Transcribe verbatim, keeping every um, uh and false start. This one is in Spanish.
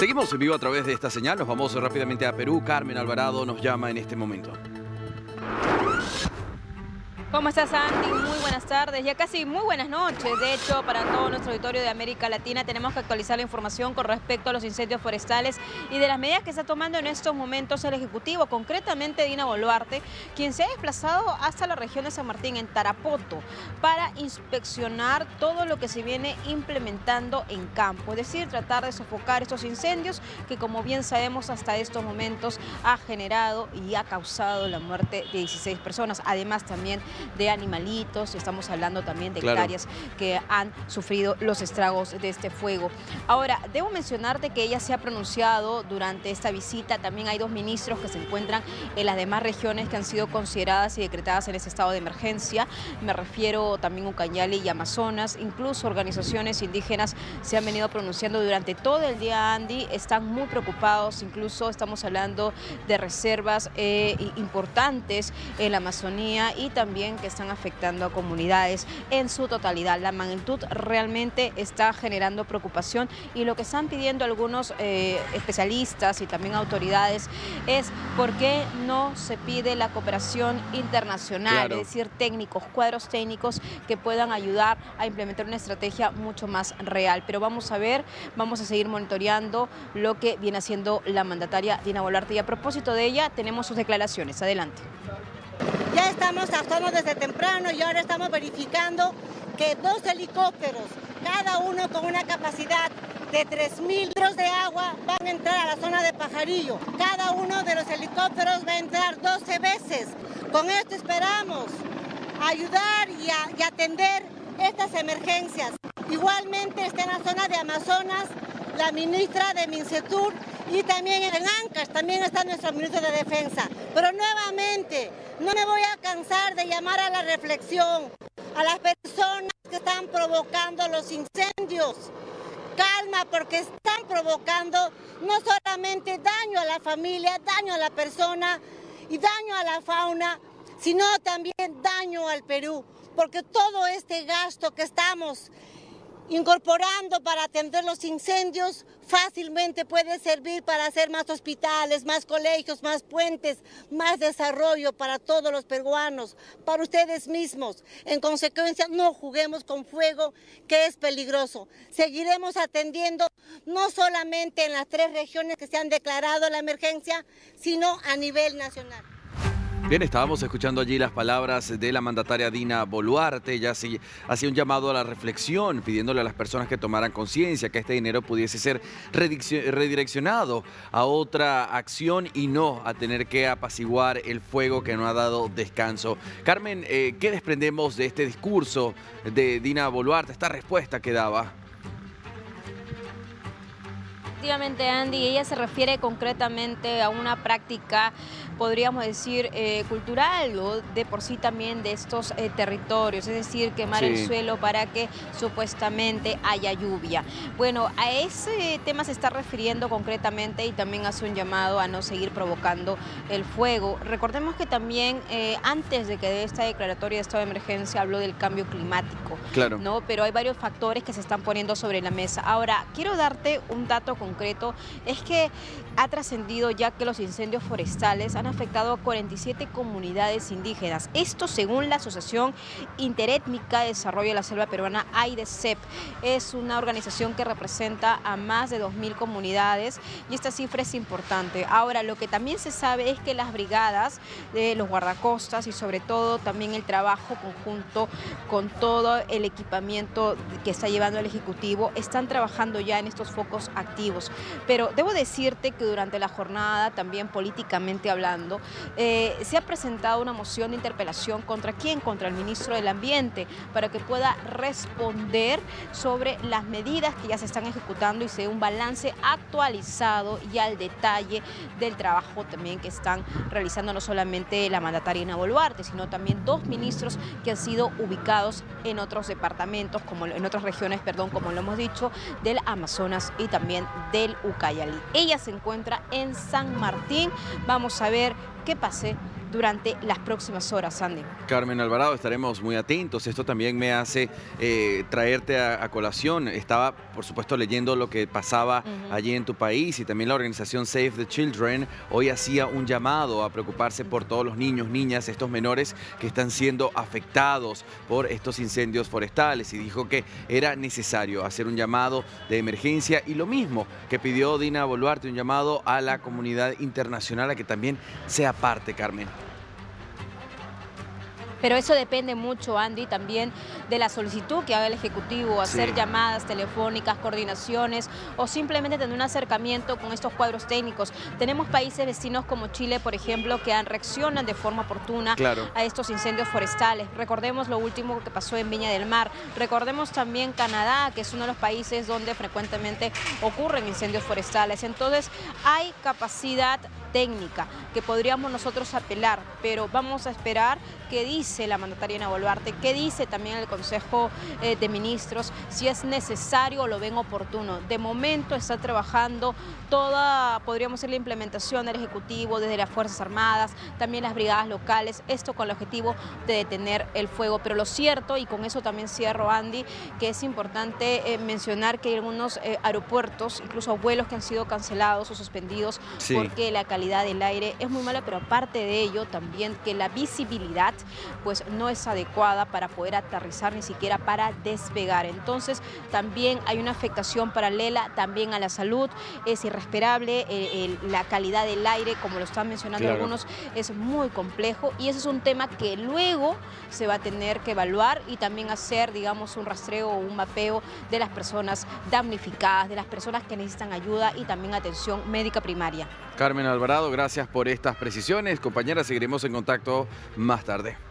Seguimos en vivo a través de esta señal. Nos vamos rápidamente a Perú. Carmen Alvarado nos llama en este momento. ¿Cómo estás, Andy? Muy buenas tardes, ya casi muy buenas noches. De hecho, para todo nuestro auditorio de América Latina tenemos que actualizar la información con respecto a los incendios forestales y de las medidas que está tomando en estos momentos el Ejecutivo, concretamente Dina Boluarte, quien se ha desplazado hasta la región de San Martín, en Tarapoto, para inspeccionar todo lo que se viene implementando en campo, es decir, tratar de sofocar estos incendios que, como bien sabemos, hasta estos momentos ha generado y ha causado la muerte de dieciséis personas, además también de animalitos, estamos hablando también de hectáreas claro. que han sufrido los estragos de este fuego. Ahora, debo mencionarte que ella se ha pronunciado durante esta visita. También hay dos ministros que se encuentran en las demás regiones que han sido consideradas y decretadas en ese estado de emergencia. Me refiero también a Ucayali y Amazonas. Incluso organizaciones indígenas se han venido pronunciando durante todo el día, Andy. Están muy preocupados, incluso estamos hablando de reservas eh, importantes en la Amazonía y también que están afectando a comunidades en su totalidad. La magnitud realmente está generando preocupación y lo que están pidiendo algunos eh, especialistas y también autoridades es por qué no se pide la cooperación internacional, claro. es decir, técnicos, cuadros técnicos que puedan ayudar a implementar una estrategia mucho más real. Pero vamos a ver, vamos a seguir monitoreando lo que viene haciendo la mandataria Dina Boluarte y a propósito de ella tenemos sus declaraciones. Adelante. Ya estamos actuando desde temprano y ahora estamos verificando que dos helicópteros, cada uno con una capacidad de tres mil litros de agua, van a entrar a la zona de Pajarillo. Cada uno de los helicópteros va a entrar doce veces. Con esto esperamos ayudar y, a, y atender estas emergencias. Igualmente está en la zona de Amazonas la ministra de Mincetur y también en Ancash también está nuestro ministro de Defensa. Pero nuevamente, no me voy a cansar de llamar a la reflexión a las personas que están provocando los incendios. Calma, porque están provocando no solamente daño a la familia, daño a la persona y daño a la fauna, sino también daño al Perú, porque todo este gasto que estamos incorporando para atender los incendios fácilmente puede servir para hacer más hospitales, más colegios, más puentes, más desarrollo para todos los peruanos, para ustedes mismos. En consecuencia, no juguemos con fuego, que es peligroso. Seguiremos atendiendo no solamente en las tres regiones que se han declarado la emergencia, sino a nivel nacional. Bien, estábamos escuchando allí las palabras de la mandataria Dina Boluarte. Ella sí hacía un llamado a la reflexión, pidiéndole a las personas que tomaran conciencia que este dinero pudiese ser redireccionado a otra acción y no a tener que apaciguar el fuego que no ha dado descanso. Carmen, eh, ¿qué desprendemos de este discurso de Dina Boluarte, esta respuesta que daba? Efectivamente, Andy, ella se refiere concretamente a una práctica, podríamos decir, eh, cultural o de por sí también de estos eh, territorios, es decir, quemar sí. el suelo para que supuestamente haya lluvia. Bueno, a ese tema se está refiriendo concretamente y también hace un llamado a no seguir provocando el fuego. Recordemos que también eh, antes de que de esta declaratoria de estado de emergencia habló del cambio climático, claro. ¿no? Pero hay varios factores que se están poniendo sobre la mesa. Ahora, quiero darte un dato concreto. concreto es que ha trascendido ya que los incendios forestales han afectado a cuarenta y siete comunidades indígenas. Esto según la Asociación Interétnica de Desarrollo de la Selva Peruana, AIDESEP. Es una organización que representa a más de dos mil comunidades y esta cifra es importante. Ahora, lo que también se sabe es que las brigadas de los guardacostas y sobre todo también el trabajo conjunto con todo el equipamiento que está llevando el Ejecutivo están trabajando ya en estos focos activos. Pero debo decirte que durante la jornada, también políticamente hablando, eh, se ha presentado una moción de interpelación ¿contra quién? Contra el ministro del Ambiente, para que pueda responder sobre las medidas que ya se están ejecutando y se dé un balance actualizado y al detalle del trabajo también que están realizando no solamente la mandataria Dina Boluarte, sino también dos ministros que han sido ubicados en otros departamentos, como en otras regiones, perdón, como lo hemos dicho, del Amazonas y también del Ucayali. Ella se encuentra en San Martín. Vamos a ver qué pase durante las próximas horas, Andy. Carmen Alvarado, estaremos muy atentos. Esto también me hace eh, traerte a, a colación. Estaba, por supuesto, leyendo lo que pasaba uh-huh. allí en tu país, y también la organización Save the Children hoy hacía un llamado a preocuparse por todos los niños, niñas, estos menores que están siendo afectados por estos incendios forestales, y dijo que era necesario hacer un llamado de emergencia, y lo mismo que pidió Dina Boluarte, un llamado a la comunidad internacional a que también sea parte, Carmen. Pero eso depende mucho, Andy, también de la solicitud que haga el Ejecutivo, hacer sí. llamadas telefónicas, coordinaciones o simplemente tener un acercamiento con estos cuadros técnicos. Tenemos países vecinos como Chile, por ejemplo, que reaccionan de forma oportuna claro. a estos incendios forestales. Recordemos lo último que pasó en Viña del Mar. Recordemos también Canadá, que es uno de los países donde frecuentemente ocurren incendios forestales. Entonces, hay capacidad técnica que podríamos nosotros apelar, pero vamos a esperar qué dice la mandataria Dina Boluarte, qué dice también el Consejo eh, de Ministros, si es necesario o lo ven oportuno. De momento está trabajando toda, podríamos decir, la implementación del Ejecutivo, desde las Fuerzas Armadas, también las brigadas locales, esto con el objetivo de detener el fuego. Pero lo cierto, y con eso también cierro, Andy, que es importante eh, mencionar que hay algunos eh, aeropuertos, incluso vuelos que han sido cancelados o suspendidos sí. porque la calidad del aire es muy mala, pero aparte de ello también que la visibilidad pues no es adecuada para poder aterrizar, ni siquiera para despegar. Entonces también hay una afectación paralela también a la salud, es irrespirable, el, el, la calidad del aire, como lo están mencionando claro. algunos, es muy complejo, y ese es un tema que luego se va a tener que evaluar y también hacer, digamos, un rastreo o un mapeo de las personas damnificadas, de las personas que necesitan ayuda y también atención médica primaria. Carmen Alvarado, gracias por estas precisiones. Compañera, seguiremos en contacto más tarde.